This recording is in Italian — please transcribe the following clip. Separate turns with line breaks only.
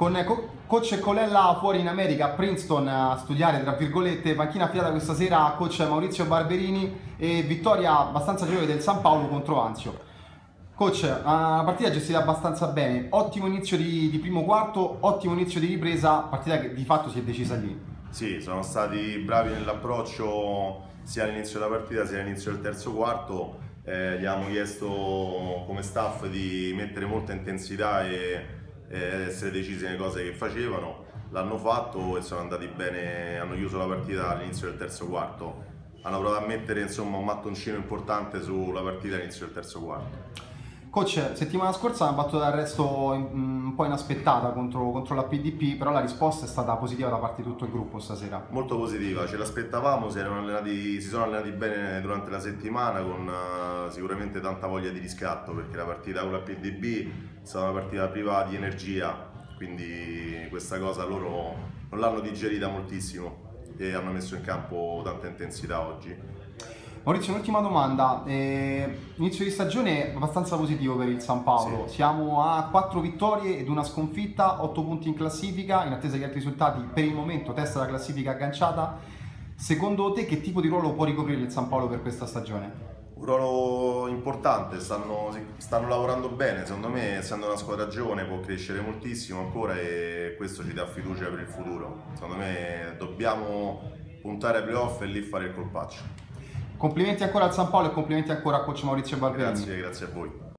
Con coach Colella fuori in America, a Princeton, a studiare, tra virgolette, panchina affidata questa sera a coach Maurizio Barberini e vittoria abbastanza agevole del San Paolo contro Anzio. Coach, una partita gestita abbastanza bene, ottimo inizio di primo quarto, ottimo inizio di ripresa, partita che di fatto si è decisa lì.
Sì, sono stati bravi nell'approccio sia all'inizio della partita sia all'inizio del terzo quarto. Gli abbiamo chiesto come staff di mettere molta intensità e essere decisi nelle cose che facevano. L'hanno fatto e sono andati bene, hanno chiuso la partita all'inizio del terzo quarto. Hanno provato a mettere insomma un mattoncino importante sulla partita all'inizio del terzo quarto.
Coach, settimana scorsa hanno battuto d'arresto un po' inaspettata contro la PDP, però la risposta è stata positiva da parte di tutto il gruppo stasera.
Molto positiva, ce l'aspettavamo, si sono allenati bene durante la settimana con sicuramente tanta voglia di riscatto, perché la partita con la PDB è stata una partita priva di energia, quindi questa cosa loro non l'hanno digerita moltissimo e hanno messo in campo tanta intensità oggi.
Maurizio, un'ultima domanda. Inizio di stagione abbastanza positivo per il San Paolo.
Sì.
Siamo a 4 vittorie ed una sconfitta, 8 punti in classifica, in attesa di altri risultati. Per il momento testa la classifica agganciata. Secondo te che tipo di ruolo può ricoprire il San Paolo per questa stagione?
Un ruolo importante, stanno lavorando bene, secondo me essendo una squadra giovane può crescere moltissimo ancora e questo ci dà fiducia per il futuro. Secondo me dobbiamo puntare ai playoff e lì fare il colpaccio.
Complimenti ancora al San Paolo e complimenti ancora a coach Maurizio Barberini.
Grazie a voi.